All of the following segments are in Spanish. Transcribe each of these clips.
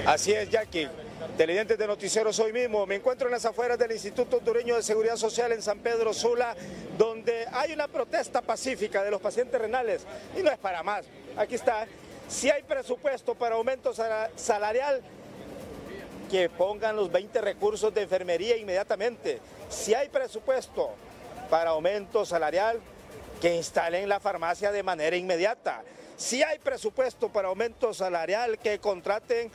Así es, Jackie. Televidentes de Noticieros hoy mismo. Me encuentro en las afueras del Instituto Hondureño de Seguridad Social en San Pedro Sula, donde hay una protesta pacífica de los pacientes renales. Y no es para más. Aquí está. Si hay presupuesto para aumento salarial, que pongan los 20 recursos de enfermería inmediatamente. Si hay presupuesto para aumento salarial, que instalen la farmacia de manera inmediata. Si hay presupuesto para aumento salarial, que contraten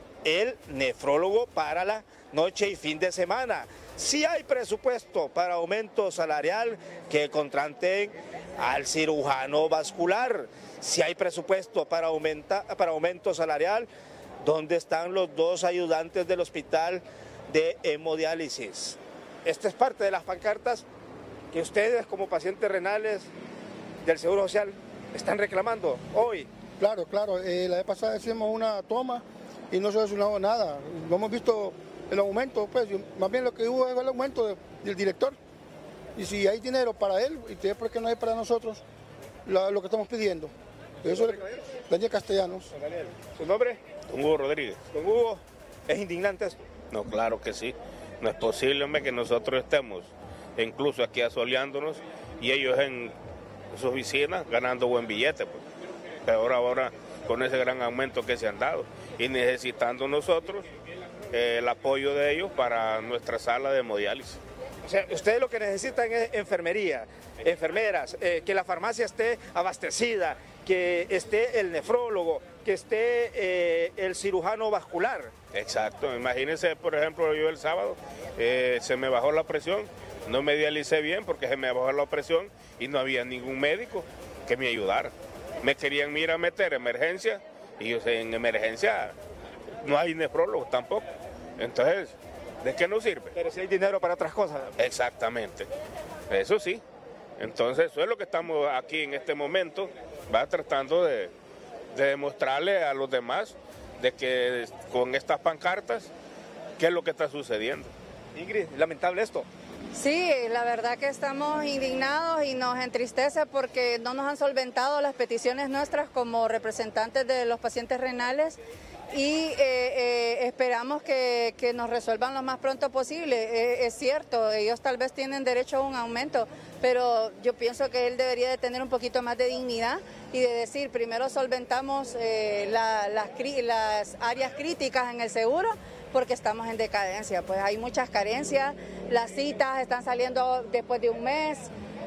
el nefrólogo para la noche y fin de semana. Si hay presupuesto para aumento salarial, que contraten al cirujano vascular. Si hay presupuesto para aumento salarial, ¿dónde están los 2 ayudantes del hospital de hemodiálisis? Esta es parte de las pancartas que ustedes como pacientes renales del Seguro Social están reclamando hoy. Claro, la vez pasada hicimos una toma y no se ha solucionado nada. No hemos visto el aumento, pues más bien lo que hubo es el aumento del director. Y si hay dinero para él, ¿y por qué no hay para nosotros lo que estamos pidiendo? Eso es Daniel Castellanos. Don Daniel, ¿su nombre? Don Hugo Rodríguez. Don Hugo, ¿es indignante esto? No, claro que sí. No es posible, hombre, que nosotros estemos incluso aquí asoleándonos y ellos en sus oficinas ganando buen billete, pues. Peor ahora con ese gran aumento que se han dado y necesitando nosotros el apoyo de ellos para nuestra sala de hemodiálisis. O sea, ustedes lo que necesitan es enfermería, enfermeras, que la farmacia esté abastecida, que esté el nefrólogo, que esté el cirujano vascular. Exacto, imagínense, por ejemplo, yo el sábado se me bajó la presión, no me dialicé bien porque se me bajó la presión y no había ningún médico que me ayudara. Me querían ir a meter emergencia y yo sé, en emergencia no hay nefrólogos tampoco. Entonces, ¿de qué nos sirve? Pero si hay dinero para otras cosas. Exactamente, eso sí. Entonces, eso es lo que estamos aquí en este momento, va tratando de demostrarle a los demás de que con estas pancartas, ¿qué es lo que está sucediendo? Ingrid, lamentable esto. Sí, la verdad que estamos indignados y nos entristece porque no nos han solventado las peticiones nuestras como representantes de los pacientes renales y esperamos que nos resuelvan lo más pronto posible. Es cierto, ellos tal vez tienen derecho a un aumento, pero yo pienso que él debería de tener un poquito más de dignidad y de decir, primero solventamos las áreas críticas en el seguro, porque estamos en decadencia, pues hay muchas carencias, las citas están saliendo después de un mes,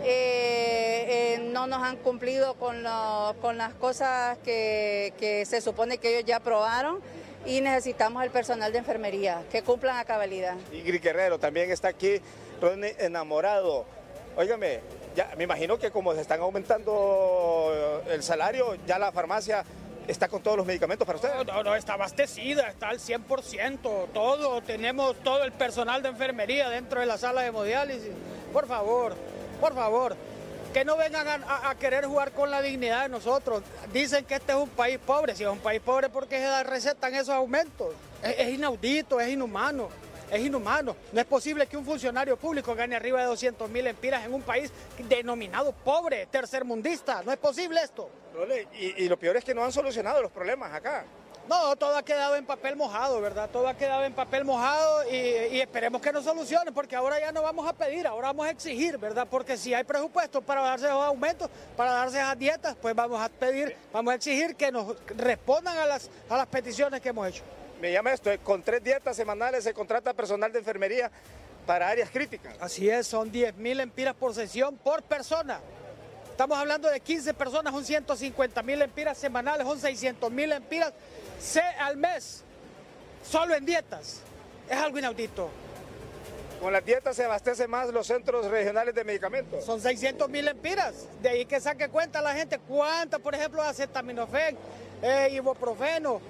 no nos han cumplido con las cosas que se supone que ellos ya aprobaron y necesitamos el personal de enfermería que cumplan a cabalidad. Ingrid Guerrero también está aquí, Ronnie Enamorado. Óigame, ya me imagino que como se están aumentando el salario, ya la farmacia ¿está con todos los medicamentos para ustedes? No, está abastecida, está al 100%, tenemos todo el personal de enfermería dentro de la sala de hemodiálisis. Por favor, que no vengan a querer jugar con la dignidad de nosotros. Dicen que este es un país pobre, si es un país pobre, ¿por qué se recetan esos aumentos? Es inaudito, es inhumano. No es posible que un funcionario público gane arriba de 200.000 empiras en un país denominado pobre, tercermundista. No es posible esto. Y lo peor es que no han solucionado los problemas acá. No, todo ha quedado en papel mojado, ¿verdad? Todo ha quedado en papel mojado y esperemos que nos solucionen, porque ahora ya no vamos a pedir, ahora vamos a exigir, ¿verdad? Porque si hay presupuesto para darse esos aumentos, para darse esas dietas, pues vamos a pedir, vamos a exigir que nos respondan a las peticiones que hemos hecho. Me llama esto, con 3 dietas semanales se contrata personal de enfermería para áreas críticas. Así es, son 10.000 empiras por sesión por persona. Estamos hablando de 15 personas, son 150.000 empiras semanales, son 600.000 empiras al mes, solo en dietas. Es algo inaudito. Con las dietas se abastece más los centros regionales de medicamentos. Son 600.000 empiras, de ahí que saque cuenta la gente cuánta, por ejemplo, acetaminofén, ibuprofeno,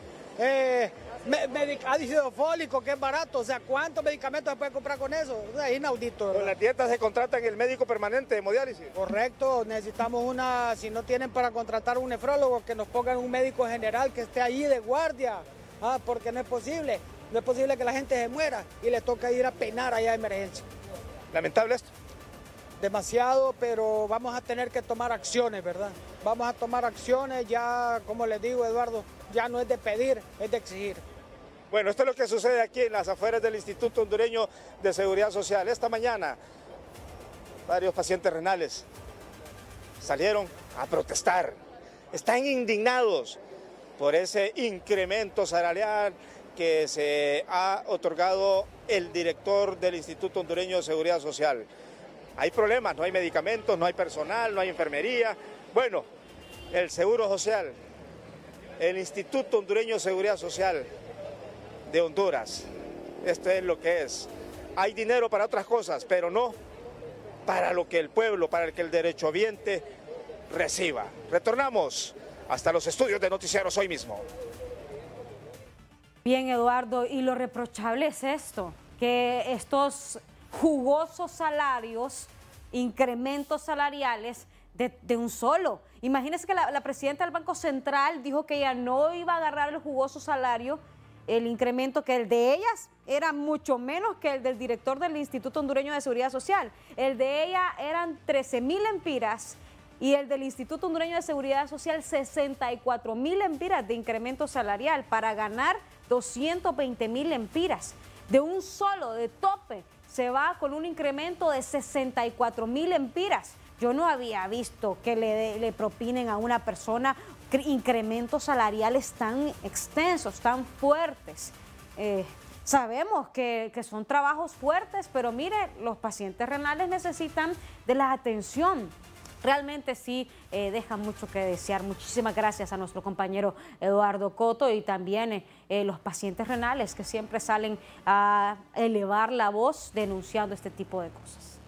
ácido fólico, que es barato, o sea, ¿cuántos medicamentos se puede comprar con eso? O sea, es inaudito, ¿verdad? Con las dietas se contratan el médico permanente de hemodiálisis. Correcto, necesitamos si no tienen para contratar un nefrólogo, que nos pongan un médico general que esté ahí de guardia, porque no es posible que la gente se muera y le toca ir a penar allá de emergencia. Lamentable esto. Demasiado, pero vamos a tener que tomar acciones, ¿verdad? Vamos a tomar acciones, ya, como les digo, Eduardo, ya no es de pedir, es de exigir. Bueno, esto es lo que sucede aquí en las afueras del Instituto Hondureño de Seguridad Social. Esta mañana, varios pacientes renales salieron a protestar. Están indignados por ese incremento salarial que se ha otorgado el director del Instituto Hondureño de Seguridad Social. Hay problemas, no hay medicamentos, no hay personal, no hay enfermería. Bueno, el Seguro Social, el Instituto Hondureño de Seguridad Social de Honduras, esto es lo que es. Hay dinero para otras cosas, pero no para lo que el pueblo, para el que el derechohabiente reciba. Retornamos hasta los estudios de Noticieros Hoy mismo. Bien, Eduardo, y lo reprochable es esto, que estos jugosos salarios, incrementos salariales de un solo. Imagínense que la presidenta del Banco Central dijo que ella no iba a agarrar el jugoso salario, el incremento, que el de ellas era mucho menos que el del director del Instituto Hondureño de Seguridad Social. El de ella eran 13.000 lempiras y el del Instituto Hondureño de Seguridad Social 64.000 lempiras de incremento salarial para ganar 220.000 lempiras. De un solo, de tope, se va con un incremento de 64.000 lempiras. Yo no había visto que le propinen a una persona incrementos salariales tan extensos, tan fuertes. Sabemos que son trabajos fuertes, pero mire, los pacientes renales necesitan de la atención. Realmente sí deja mucho que desear. Muchísimas gracias a nuestro compañero Eduardo Coto y también los pacientes renales que siempre salen a elevar la voz denunciando este tipo de cosas.